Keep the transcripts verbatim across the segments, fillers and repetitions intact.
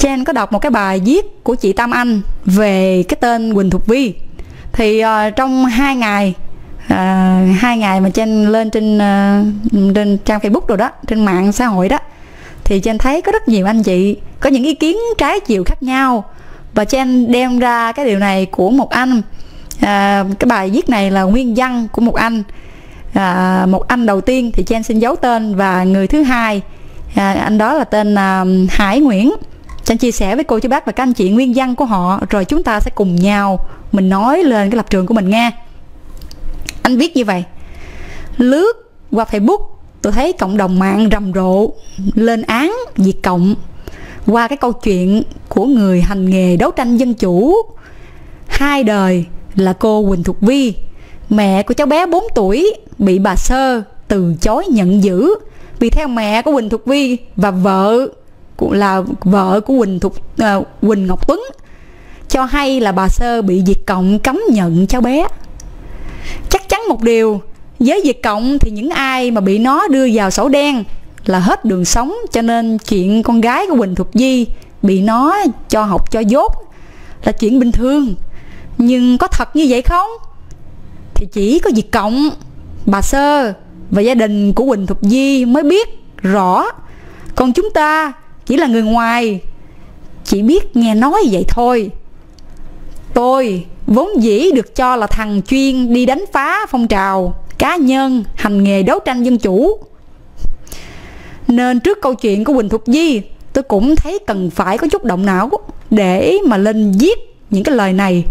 Chen có đọc một cái bài viết của chị Tam Anh về cái tên Quỳnh Thục Vy. Thì uh, trong hai ngày uh, hai ngày mà Chen lên trên uh, trên trang Facebook rồi đó, trên mạng xã hội đó, thì Chen thấy có rất nhiều anh chị có những ý kiến trái chiều khác nhau. Và Chen đem ra cái điều này của một anh. À, cái bài viết này là nguyên văn của một anh. À, một anh đầu tiên thì Chen xin giấu tên, và người thứ hai, à, anh đó là tên à, Hải Nguyễn. Chen chia sẻ với cô chú bác và các anh chị nguyên văn của họ, rồi chúng ta sẽ cùng nhau mình nói lên cái lập trường của mình nghe. Anh viết như vậy: lướt qua Facebook, tôi thấy cộng đồng mạng rầm rộ lên án Việt Cộng qua cái câu chuyện của người hành nghề đấu tranh dân chủ hai đời là cô Quỳnh Thục Vy, mẹ của cháu bé bốn tuổi bị bà Sơ từ chối nhận giữ. Vì theo mẹ của Quỳnh Thục Vy và vợ là vợ của Quỳnh Thục uh, Quỳnh Ngọc Tuấn cho hay là bà Sơ bị Việt Cộng cấm nhận cháu bé. Chắc chắn một điều, với Việt Cộng thì những ai mà bị nó đưa vào sổ đen là hết đường sống, cho nên chuyện con gái của Quỳnh Thục Vy bị nó cho học cho dốt là chuyện bình thường. Nhưng có thật như vậy không? Thì chỉ có Việt Cộng, bà Sơ và gia đình của Quỳnh Thục Vy mới biết rõ. Còn chúng ta chỉ là người ngoài, chỉ biết nghe nói vậy thôi. Tôi vốn dĩ được cho là thằng chuyên đi đánh phá phong trào cá nhân hành nghề đấu tranh dân chủ, nên trước câu chuyện của Quỳnh Thục Vy, tôi cũng thấy cần phải có chút động não để mà lên viết những cái lời này,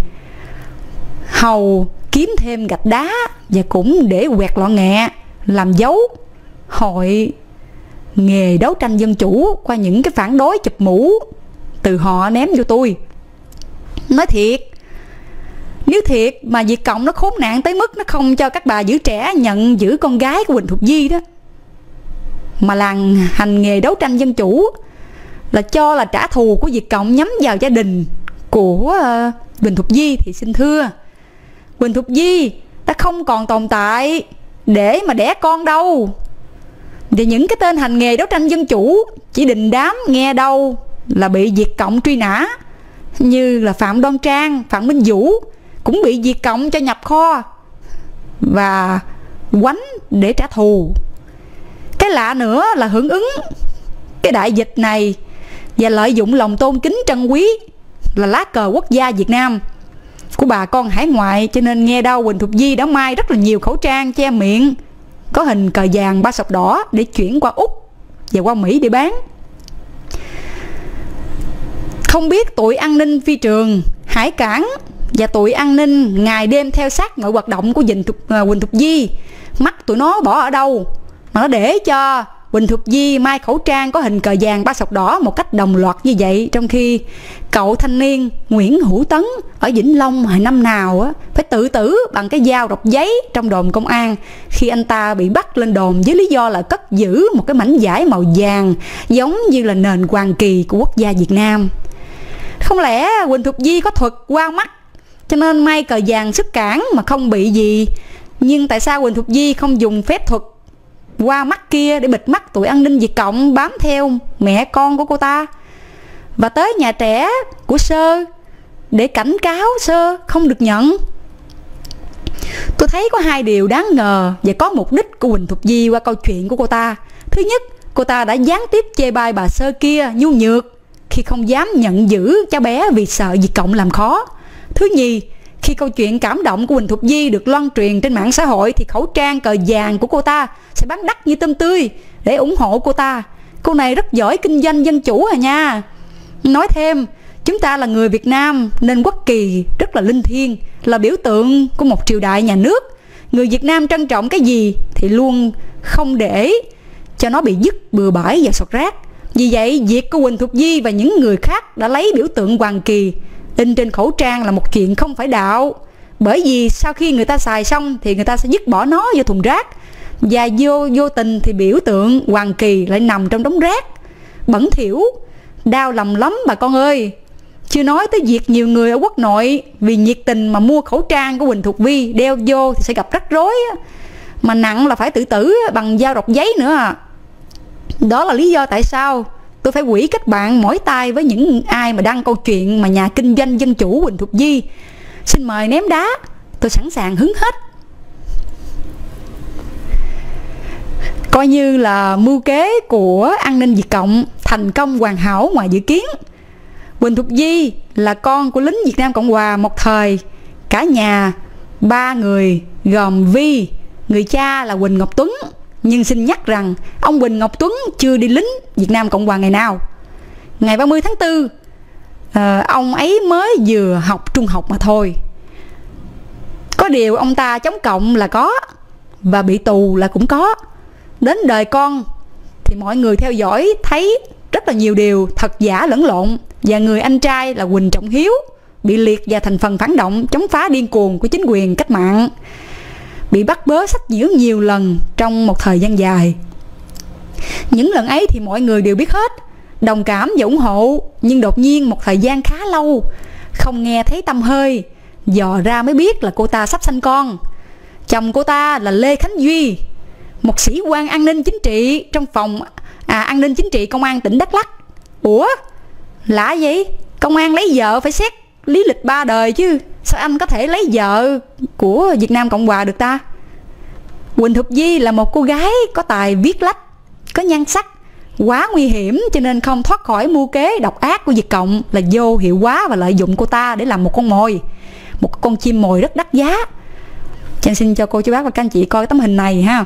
hầu kiếm thêm gạch đá và cũng để quẹt lọ nghẹ làm dấu hội nghề đấu tranh dân chủ qua những cái phản đối chụp mũ từ họ ném vô tôi. Nói thiệt, nếu thiệt mà Việt Cộng nó khốn nạn tới mức nó không cho các bà giữ trẻ nhận giữ con gái của Quỳnh Thục Vy đó, mà làng hành nghề đấu tranh dân chủ là cho là trả thù của Việt Cộng nhắm vào gia đình của uh, Quỳnh Thục Vy, thì xin thưa, Quỳnh Thục Vy đã không còn tồn tại để mà đẻ con đâu. Và những cái tên hành nghề đấu tranh dân chủ chỉ đình đám nghe đâu là bị Việt Cộng truy nã, như là Phạm Đoan Trang, Phạm Minh Vũ cũng bị Việt Cộng cho nhập kho và quánh để trả thù. Cái lạ nữa là hưởng ứng cái đại dịch này và lợi dụng lòng tôn kính trân quý là lá cờ quốc gia Việt Nam của bà con hải ngoại, cho nên nghe đâu Quỳnh Thục Vy đã may rất là nhiều khẩu trang che miệng có hình cờ vàng ba sọc đỏ để chuyển qua Úc và qua Mỹ để bán. Không biết tụi an ninh phi trường, hải cảng và tụi an ninh ngày đêm theo sát mọi hoạt động của Quỳnh Thục, uh, Quỳnh Thục Vy, mắt tụi nó bỏ ở đâu mà nó để cho Quỳnh Thục Vy may khẩu trang có hình cờ vàng ba sọc đỏ một cách đồng loạt như vậy, trong khi cậu thanh niên Nguyễn Hữu Tấn ở Vĩnh Long hồi năm nào á phải tự tử bằng cái dao rọc giấy trong đồn công an khi anh ta bị bắt lên đồn với lý do là cất giữ một cái mảnh vải màu vàng giống như là nền hoàng kỳ của quốc gia Việt Nam. Không lẽ Quỳnh Thục Vy có thuật qua mắt cho nên may cờ vàng xuất cảng mà không bị gì? Nhưng tại sao Quỳnh Thục Vy không dùng phép thuật qua mắt kia để bịt mắt tụi an ninh Việt Cộng bám theo mẹ con của cô ta, và tới nhà trẻ của Sơ để cảnh cáo Sơ không được nhận? Tôi thấy có hai điều đáng ngờ và có mục đích của Quỳnh Thục Vy qua câu chuyện của cô ta. Thứ nhất, cô ta đã gián tiếp chê bai bà Sơ kia nhu nhược khi không dám nhận giữ cháu bé vì sợ Việt Cộng làm khó. Thứ nhì, khi câu chuyện cảm động của Quỳnh Thục Vy được loan truyền trên mạng xã hội thì khẩu trang cờ vàng của cô ta sẽ bán đắt như tôm tươi để ủng hộ cô ta. Cô này rất giỏi kinh doanh dân chủ à nha. Nói thêm, chúng ta là người Việt Nam nên quốc kỳ rất là linh thiêng, là biểu tượng của một triều đại nhà nước. Người Việt Nam trân trọng cái gì thì luôn không để cho nó bị dứt bừa bãi và sọt rác. Vì vậy, việc của Quỳnh Thục Vy và những người khác đã lấy biểu tượng hoàng kỳ in trên khẩu trang là một chuyện không phải đạo. Bởi vì sau khi người ta xài xong thì người ta sẽ dứt bỏ nó vô thùng rác, và vô vô tình thì biểu tượng hoàng kỳ lại nằm trong đống rác. Bẩn thỉu, đau lòng lắm bà con ơi. Chưa nói tới việc nhiều người ở quốc nội vì nhiệt tình mà mua khẩu trang của Quỳnh Thục Vy đeo vô thì sẽ gặp rắc rối, mà nặng là phải tự tử bằng dao rọc giấy nữa. Đó là lý do tại sao tôi phải quỷ kết bạn mỏi tay với những ai mà đăng câu chuyện mà nhà kinh doanh dân chủ Huỳnh Thục Vy. Xin mời ném đá, tôi sẵn sàng hứng hết. Coi như là mưu kế của an ninh Việt Cộng thành công hoàn hảo ngoài dự kiến. Huỳnh Thục Vy là con của lính Việt Nam Cộng Hòa một thời. Cả nhà ba người gồm Vy, người cha là Huỳnh Ngọc Tuấn. Nhưng xin nhắc rằng ông Huỳnh Ngọc Tuấn chưa đi lính Việt Nam Cộng Hòa ngày nào. Ngày ba mươi tháng tư, à, ông ấy mới vừa học trung học mà thôi. Có điều ông ta chống cộng là có, và bị tù là cũng có. Đến đời con thì mọi người theo dõi thấy rất là nhiều điều thật giả lẫn lộn. Và người anh trai là Huỳnh Trọng Hiếu bị liệt vào thành phần phản động chống phá điên cuồng của chính quyền cách mạng, bị bắt bớ sách nhiễu nhiều lần trong một thời gian dài. Những lần ấy thì mọi người đều biết hết, đồng cảm và ủng hộ. Nhưng đột nhiên một thời gian khá lâu không nghe thấy tăm hơi, dò ra mới biết là cô ta sắp sanh con. Chồng cô ta là Lê Khánh Duy, một sĩ quan an ninh chính trị trong phòng à, an ninh chính trị công an tỉnh Đắk Lắk. Ủa, lạ vậy? Công an lấy vợ phải xét lý lịch ba đời chứ, sao anh có thể lấy vợ của Việt Nam Cộng Hòa được ta? Huỳnh Thục Vy là một cô gái có tài viết lách, có nhan sắc, quá nguy hiểm cho nên không thoát khỏi mưu kế độc ác của Việt Cộng là vô hiệu hóa và lợi dụng cô ta để làm một con mồi, một con chim mồi rất đắt giá.ฉัxin cho cô chú bác và các anh chị coi tấm hình này ha.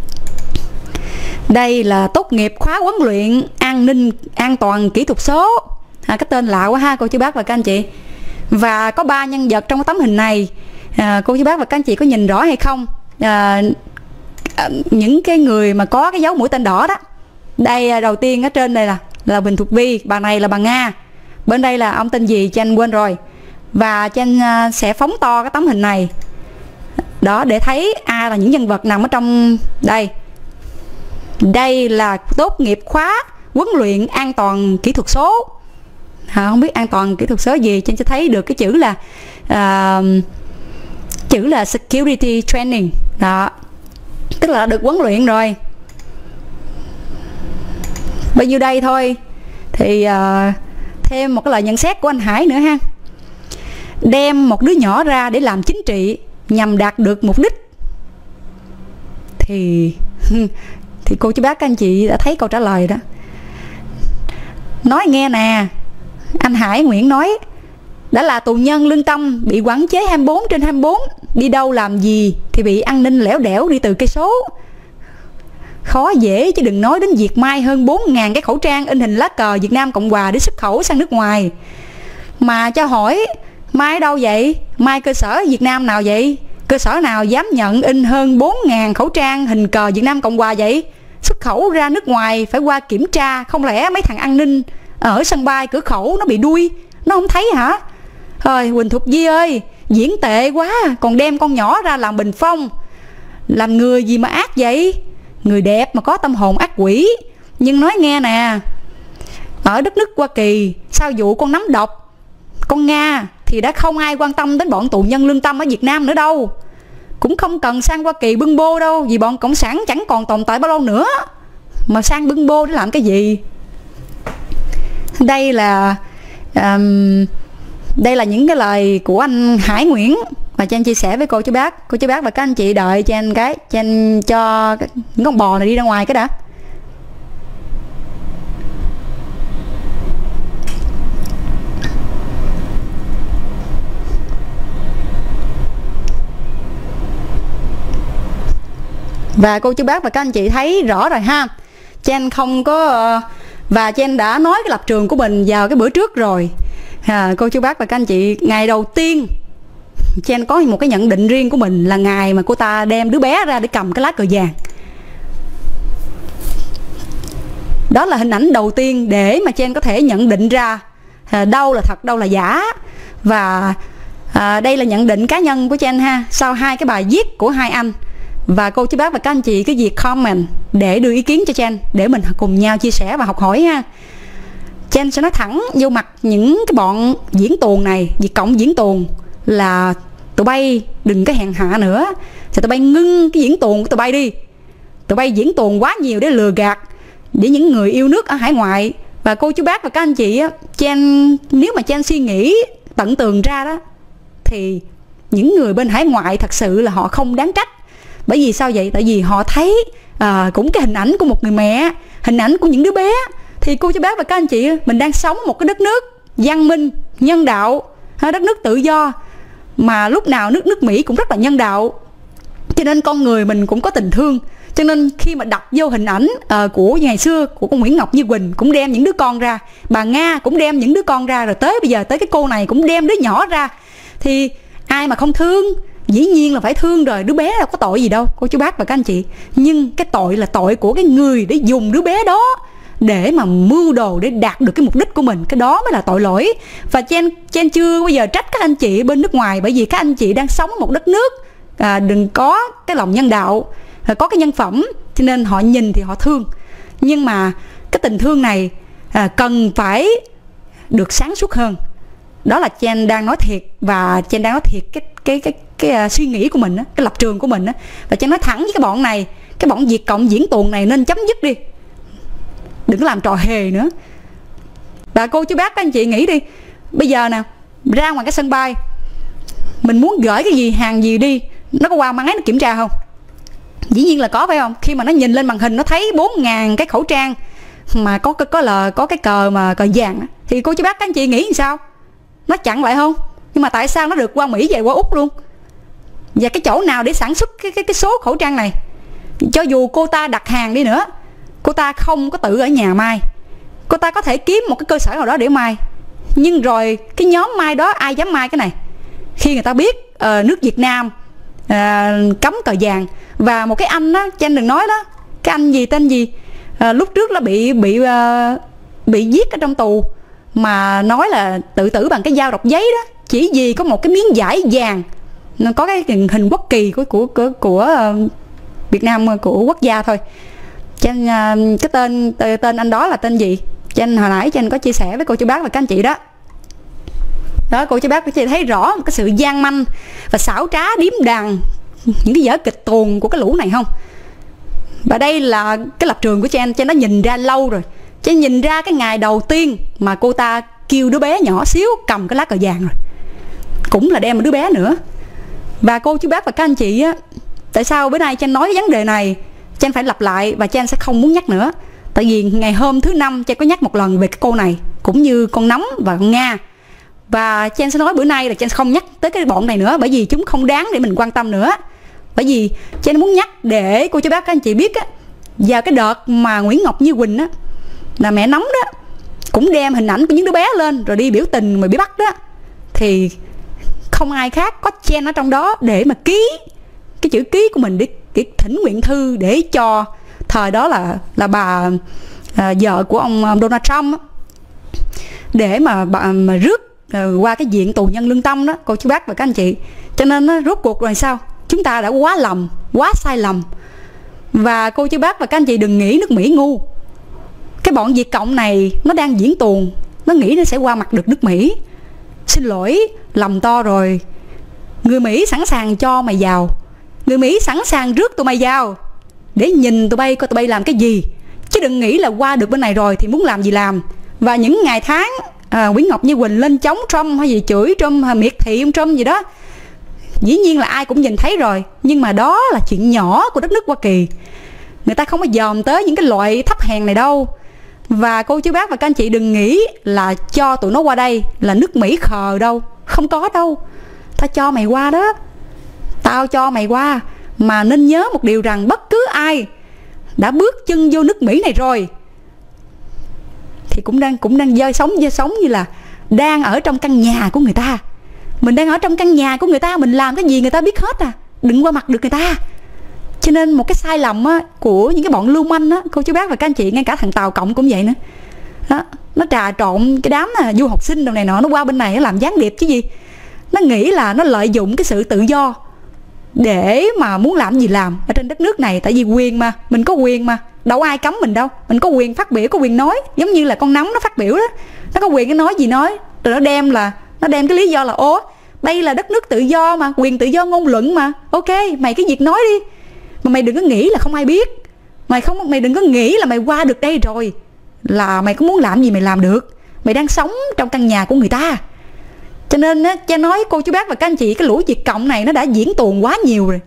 Đây là tốt nghiệp khóa huấn luyện an ninh an toàn kỹ thuật số, à, cái tên lạ quá ha cô chú bác và các anh chị. Và có ba nhân vật trong cái tấm hình này, à, cô chú bác và các anh chị có nhìn rõ hay không? À, những cái người mà có cái dấu mũi tên đỏ đó. Đây đầu tiên ở trên đây là là Huỳnh Thục Vy, bà này là bà Nga. Bên đây là ông tên gì Chanh quên rồi. Và Chanh sẽ phóng to cái tấm hình này đó để thấy ai là những nhân vật nằm ở trong đây. Đây là tốt nghiệp khóa huấn luyện an toàn kỹ thuật số, à, không biết an toàn kỹ thuật số gì, Chanh sẽ thấy được cái chữ là uh, chữ là security training đó, tức là được huấn luyện rồi. Bao nhiêu đây thôi thì uh, thêm một cái lời nhận xét của anh Hải nữa ha. Đem một đứa nhỏ ra để làm chính trị nhằm đạt được mục đích thì thì cô chú bác các anh chị đã thấy câu trả lời đó. Nói nghe nè, anh Hải Nguyễn nói đã là tù nhân lương tâm, bị quản chế hai mươi bốn trên hai mươi bốn, đi đâu làm gì thì bị an ninh lẻo đẻo đi từ cây số. Khó dễ chứ đừng nói đến việc mai hơn bốn nghìn cái khẩu trang in hình lá cờ Việt Nam Cộng Hòa để xuất khẩu sang nước ngoài. Mà cho hỏi mai ở đâu vậy? Mai cơ sở Việt Nam nào vậy? Cơ sở nào dám nhận in hơn bốn nghìn khẩu trang hình cờ Việt Nam Cộng Hòa vậy? Xuất khẩu ra nước ngoài phải qua kiểm tra, không lẽ mấy thằng an ninh ở sân bay cửa khẩu nó bị đuôi, nó không thấy hả? Thôi Huỳnh Thục Vy ơi, diễn tệ quá, còn đem con nhỏ ra làm bình phong. Làm người gì mà ác vậy? Người đẹp mà có tâm hồn ác quỷ. Nhưng nói nghe nè, ở đất nước Hoa Kỳ sau vụ con nắm độc con Nga thì đã không ai quan tâm đến bọn tù nhân lương tâm ở Việt Nam nữa đâu. Cũng không cần sang Hoa Kỳ bưng bô đâu, vì bọn cộng sản chẳng còn tồn tại bao lâu nữa mà sang bưng bô để làm cái gì. Đây là um, đây là những cái lời của anh Hải Nguyễn mà cho anh chia sẻ với cô chú bác. Cô chú bác và các anh chị đợi cho anh cái cho anh cho những con bò này đi ra ngoài cái đã. Và cô chú bác và các anh chị thấy rõ rồi ha. Chen không có và Chen đã nói cái lập trường của mình vào cái bữa trước rồi. À, cô chú bác và các anh chị, ngày đầu tiên Chen có một cái nhận định riêng của mình là ngày mà cô ta đem đứa bé ra để cầm cái lá cờ vàng. Đó là hình ảnh đầu tiên để mà Chen có thể nhận định ra à, đâu là thật, đâu là giả. Và à, đây là nhận định cá nhân của Chen ha, sau hai cái bài viết của hai anh. Và cô chú bác và các anh chị cái việc comment để đưa ý kiến cho Chen, để mình cùng nhau chia sẻ và học hỏi ha. Chen sẽ nói thẳng vô mặt những cái bọn diễn tuồng này, Việt Cộng diễn tuồng, là tụi bay đừng có hèn hạ nữa. Thì tụi bay ngưng cái diễn tuồng của tụi bay đi. Tụi bay diễn tuồng quá nhiều để lừa gạt, để những người yêu nước ở hải ngoại Và cô chú bác và các anh chị á, Chen nếu mà Chen suy nghĩ tận tường ra đó, thì những người bên hải ngoại thật sự là họ không đáng trách. Bởi vì sao vậy? Tại vì họ thấy à, cũng cái hình ảnh của một người mẹ, hình ảnh của những đứa bé. Thì cô chú bác và các anh chị, mình đang sống một cái đất nước văn minh, nhân đạo, đất nước tự do, mà lúc nào nước nước Mỹ cũng rất là nhân đạo, cho nên con người mình cũng có tình thương. Cho nên khi mà đọc vô hình ảnh uh, của ngày xưa của con Nguyễn Ngọc Như Quỳnh cũng đem những đứa con ra, bà Nga cũng đem những đứa con ra, rồi tới bây giờ tới cái cô này cũng đem đứa nhỏ ra, thì ai mà không thương? Dĩ nhiên là phải thương rồi, đứa bé đâu có tội gì đâu cô chú bác và các anh chị. Nhưng cái tội là tội của cái người để dùng đứa bé đó để mà mưu đồ để đạt được cái mục đích của mình, cái đó mới là tội lỗi. Và Chen, Chen chưa bao giờ trách các anh chị bên nước ngoài, bởi vì các anh chị đang sống ở một đất nước à, đừng có cái lòng nhân đạo, có cái nhân phẩm, cho nên họ nhìn thì họ thương. Nhưng mà cái tình thương này à, cần phải được sáng suốt hơn. Đó là Chen đang nói thiệt, và Chen đang nói thiệt cái cái cái cái, cái uh, suy nghĩ của mình á, cái lập trường của mình á. Và Chen nói thẳng với cái bọn này, cái bọn Việt Cộng diễn tuồng này nên chấm dứt đi, đừng có làm trò hề nữa. Và cô chú bác các anh chị nghĩ đi, bây giờ nè, ra ngoài cái sân bay, mình muốn gửi cái gì, hàng gì đi, nó có qua máy nó kiểm tra không? Dĩ nhiên là có, phải không? Khi mà nó nhìn lên màn hình nó thấy bốn ngàn cái khẩu trang mà có có là có cái cờ mà cờ vàng, thì cô chú bác các anh chị nghĩ làm sao? Nó chặn lại không? Nhưng mà tại sao nó được qua Mỹ về qua Úc luôn? Và cái chỗ nào để sản xuất cái cái cái số khẩu trang này? Cho dù cô ta đặt hàng đi nữa, cô ta không có tự ở nhà may, cô ta có thể kiếm một cái cơ sở nào đó để may, nhưng rồi cái nhóm may đó ai dám may cái này? Khi người ta biết uh, nước Việt Nam uh, cấm cờ vàng, và một cái anh đó, Chen đừng nói đó, cái anh gì tên gì uh, lúc trước là bị bị uh, bị giết ở trong tù, mà nói là tự tử bằng cái dao độc giấy đó, chỉ vì có một cái miếng vải vàng có cái hình quốc kỳ của của của, của uh, Việt Nam, của quốc gia thôi. Chen uh, cái tên tên anh đó là tên gì? Chen hồi nãy Chen có chia sẻ với cô chú bác và các anh chị đó. Đó, cô chú bác các chị thấy rõ một cái sự gian manh và xảo trá điếm đàn, những cái vở kịch tuồng của cái lũ này không? Và đây là cái lập trường của Chen. Chen đã nhìn ra lâu rồi. Chen nhìn ra cái ngày đầu tiên mà cô ta kêu đứa bé nhỏ xíu cầm cái lá cờ vàng rồi, cũng là đem một đứa bé nữa. Và cô chú bác và các anh chị á, tại sao bữa nay Chen nói cái vấn đề này, Chen phải lặp lại và Chen sẽ không muốn nhắc nữa. Tại vì ngày hôm thứ năm Chen có nhắc một lần về cái cô này, cũng như con Nấm và con Nga. Và Chen sẽ nói bữa nay là Chen không nhắc tới cái bọn này nữa, bởi vì chúng không đáng để mình quan tâm nữa. Bởi vì Chen muốn nhắc để cô chú bác các anh chị biết á, vào cái đợt mà Nguyễn Ngọc Như Quỳnh á, là mẹ Nấm đó, cũng đem hình ảnh của những đứa bé lên rồi đi biểu tình mà bị bắt đó, thì không ai khác có Chen ở trong đó để mà ký cái chữ ký của mình, để, để thỉnh nguyện thư để cho thời đó là là bà à, vợ của ông, ông Donald Trump á, để mà bà, mà rước à, qua cái diện tù nhân lương tâm đó cô chú bác và các anh chị. Cho nên á, rốt cuộc rồi sao? Chúng ta đã quá lầm, quá sai lầm. Và cô chú bác và các anh chị đừng nghĩ nước Mỹ ngu. Cái bọn Việt Cộng này nó đang diễn tuồng, nó nghĩ nó sẽ qua mặt được nước Mỹ. Xin lỗi, lầm to rồi. Người Mỹ sẵn sàng cho mày vào, người Mỹ sẵn sàng rước tụi mày vào để nhìn tụi bay coi tụi bay làm cái gì. Chứ đừng nghĩ là qua được bên này rồi thì muốn làm gì làm. Và những ngày tháng à, Nguyễn Ngọc Như Quỳnh lên chống Trump hay gì chửi Trump hay miệt thị ông Trump gì đó, dĩ nhiên là ai cũng nhìn thấy rồi. Nhưng mà đó là chuyện nhỏ của đất nước Hoa Kỳ, người ta không có dòm tới những cái loại thấp hèn này đâu. Và cô chú bác và các anh chị đừng nghĩ là cho tụi nó qua đây là nước Mỹ khờ đâu. Không có đâu. Tao cho mày qua đó, tao cho mày qua. Mà nên nhớ một điều rằng bất cứ ai đã bước chân vô nước Mỹ này rồi thì cũng đang cũng đang dơi sống dơi sống như là đang ở trong căn nhà của người ta. Mình đang ở trong căn nhà của người ta, mình làm cái gì người ta biết hết à. Đừng qua mặt được người ta. Cho nên một cái sai lầm á, của những cái bọn lưu manh á, cô chú bác và các anh chị, ngay cả thằng Tàu Cộng cũng vậy nữa đó, nó trà trộn cái đám là du học sinh đồ này nọ, nó qua bên này nó làm gián điệp chứ gì. Nó nghĩ là nó lợi dụng cái sự tự do để mà muốn làm gì làm ở trên đất nước này. Tại vì quyền mà, mình có quyền mà, đâu ai cấm mình đâu. Mình có quyền phát biểu, có quyền nói. Giống như là con Nấm nó phát biểu đó, nó có quyền cái nói gì nói. Rồi nó đem là Nó đem cái lý do là ố, đây là đất nước tự do mà, quyền tự do ngôn luận mà. Ok, mày cái việc nói đi. Mà mày đừng có nghĩ là không ai biết. Mày không mày đừng có nghĩ là mày qua được đây rồi là mày có muốn làm gì mày làm được, mày đang sống trong căn nhà của người ta. Cho nên á, cha nói cô chú bác và các anh chị, cái lũ Việt Cộng này nó đã diễn tuồng quá nhiều rồi.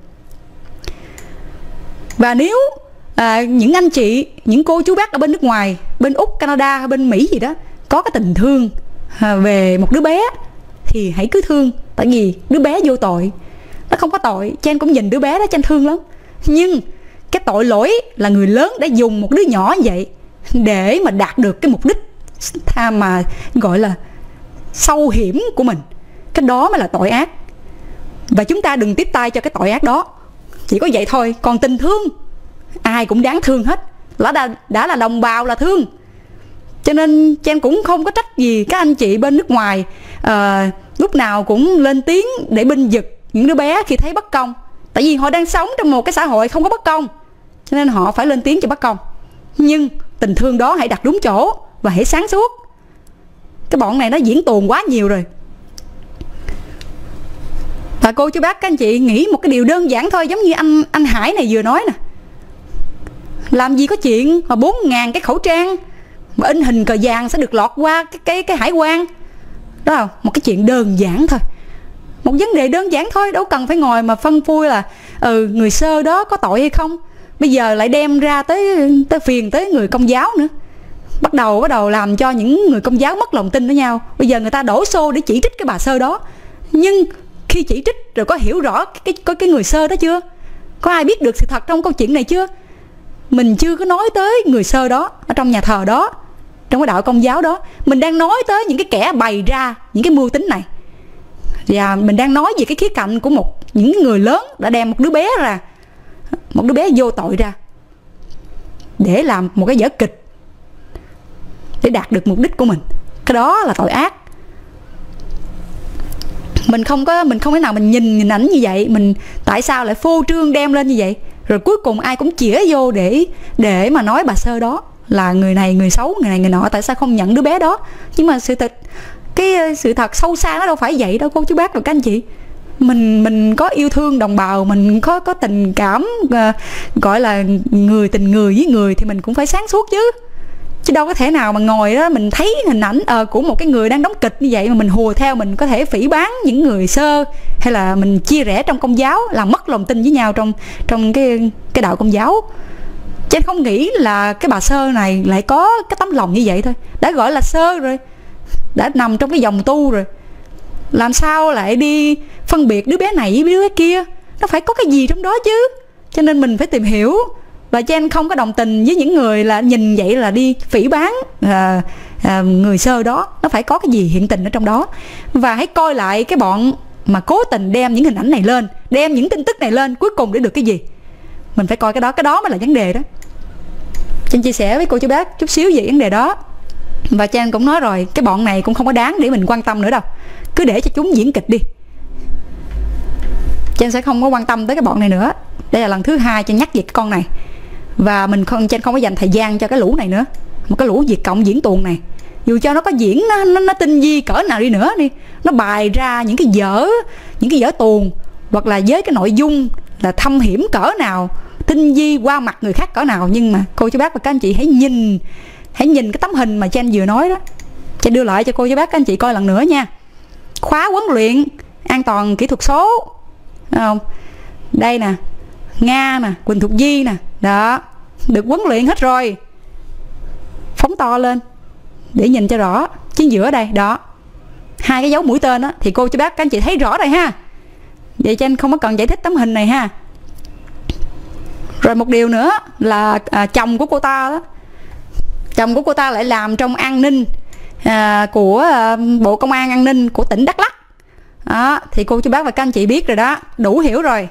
Và nếu à, những anh chị, những cô chú bác ở bên nước ngoài, bên Úc, Canada hay bên Mỹ gì đó, có cái tình thương à, về một đứa bé thì hãy cứ thương. Tại vì đứa bé vô tội, nó không có tội. Chen cũng nhìn đứa bé đó, Chen thương lắm. Nhưng cái tội lỗi là người lớn đã dùng một đứa nhỏ như vậy để mà đạt được cái mục đích tha mà gọi là sâu hiểm của mình. Cái đó mới là tội ác. Và chúng ta đừng tiếp tay cho cái tội ác đó. Chỉ có vậy thôi. Còn tình thương, ai cũng đáng thương hết. Đã, đã là đồng bào là thương. Cho nên Chen cũng không có trách gì các anh chị bên nước ngoài à, lúc nào cũng lên tiếng để binh vực những đứa bé khi thấy bất công. Tại vì họ đang sống trong một cái xã hội không có bất công, cho nên họ phải lên tiếng cho bất công. Nhưng tình thương đó hãy đặt đúng chỗ và hãy sáng suốt. Cái bọn này nó diễn tuồng quá nhiều rồi. Và cô chú bác các anh chị nghĩ một cái điều đơn giản thôi, giống như anh anh Hải này vừa nói nè. Làm gì có chuyện mà bốn ngàn cái khẩu trang mà in hình cờ vàng sẽ được lọt qua cái cái cái hải quan. Đó không? Một cái chuyện đơn giản thôi. Một vấn đề đơn giản thôi, đâu cần phải ngồi mà phân phui là ừ người sơ đó có tội hay không. Bây giờ lại đem ra tới tới phiền tới người Công giáo nữa. Bắt đầu bắt đầu làm cho những người Công giáo mất lòng tin với nhau. Bây giờ người ta đổ xô để chỉ trích cái bà sơ đó. Nhưng khi chỉ trích rồi có hiểu rõ cái cái, cái người sơ đó chưa? Có ai biết được sự thật trong câu chuyện này chưa? Mình chưa có nói tới người sơ đó ở trong nhà thờ đó, trong cái đạo Công giáo đó. Mình đang nói tới những cái kẻ bày ra những cái mưu tính này. Và mình đang nói về cái khía cạnh của một những người lớn đã đem một đứa bé ra, một đứa bé vô tội ra để làm một cái vở kịch để đạt được mục đích của mình. Cái đó là tội ác. Mình không có mình không thể nào mình nhìn hình ảnh như vậy, mình tại sao lại phô trương đem lên như vậy, rồi cuối cùng ai cũng chĩa vô để để mà nói bà sơ đó là người này người xấu, người này người nọ, tại sao không nhận đứa bé đó. Nhưng mà sự thật, cái sự thật sâu xa nó đâu phải vậy đâu cô chú bác và các anh chị. Mình mình có yêu thương đồng bào, mình có có tình cảm uh, gọi là người tình người với người thì mình cũng phải sáng suốt chứ. Chứ đâu có thể nào mà ngồi đó mình thấy hình ảnh uh, của một cái người đang đóng kịch như vậy mà mình hùa theo, mình có thể phỉ báng những người sơ, hay là mình chia rẽ trong Công giáo, làm mất lòng tin với nhau trong trong cái cái đạo Công giáo. Chứ không nghĩ là cái bà sơ này lại có cái tấm lòng như vậy thôi. Đã gọi là sơ rồi, đã nằm trong cái dòng tu rồi, làm sao lại đi phân biệt đứa bé này với đứa bé kia? Nó phải có cái gì trong đó chứ. Cho nên mình phải tìm hiểu. Và Chen không có đồng tình với những người là nhìn vậy là đi phỉ báng à, à, người sơ đó. Nó phải có cái gì hiện tình ở trong đó. Và hãy coi lại cái bọn mà cố tình đem những hình ảnh này lên, đem những tin tức này lên, cuối cùng để được cái gì. Mình phải coi cái đó, cái đó mới là vấn đề đó. Chen chia sẻ với cô chú bác chút xíu về vấn đề đó. Và Chen cũng nói rồi, cái bọn này cũng không có đáng để mình quan tâm nữa đâu. Cứ để cho chúng diễn kịch đi. Chen sẽ không có quan tâm tới cái bọn này nữa. Đây là lần thứ hai Chen nhắc về cái con này. Và mình không Chen không có dành thời gian cho cái lũ này nữa. Một cái lũ Việt Cộng diễn tuồng này. Dù cho nó có diễn nó, nó, nó tinh vi cỡ nào đi nữa đi, nó bày ra những cái dở những cái dở tuồng, hoặc là với cái nội dung là thâm hiểm cỡ nào, tinh vi qua mặt người khác cỡ nào, nhưng mà cô chú bác và các anh chị hãy nhìn hãy nhìn cái tấm hình mà Chen vừa nói đó. Chen đưa lại cho cô chú bác các anh chị coi lần nữa nha. Khóa huấn luyện an toàn kỹ thuật số, thấy không? Đây nè, Nga nè, Quỳnh Thục Di nè, đó, được huấn luyện hết rồi. Phóng to lên để nhìn cho rõ. Chính giữa đây, đó, hai cái dấu mũi tên đó, thì cô chú bác các anh chị thấy rõ rồi ha. Vậy Chen không có cần giải thích tấm hình này ha. Rồi một điều nữa là à, chồng của cô ta đó, chồng của cô ta lại làm trong an ninh à, của à, Bộ Công an An ninh của tỉnh Đắk Lắk đó, thì cô chú bác và các anh chị biết rồi đó, đủ hiểu rồi.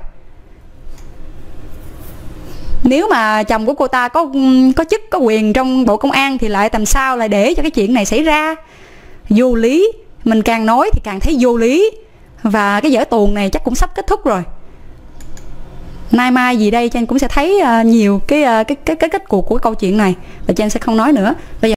Nếu mà chồng của cô ta có có chức có quyền trong Bộ Công an thì lại làm sao lại để cho cái chuyện này xảy ra. Vô lý, mình càng nói thì càng thấy vô lý. Và cái vở tuồng này chắc cũng sắp kết thúc rồi. Nay mai gì đây Chen cũng sẽ thấy uh, nhiều cái, uh, cái cái cái kết cuộc của cái câu chuyện này, và Chen sẽ không nói nữa. Bây giờ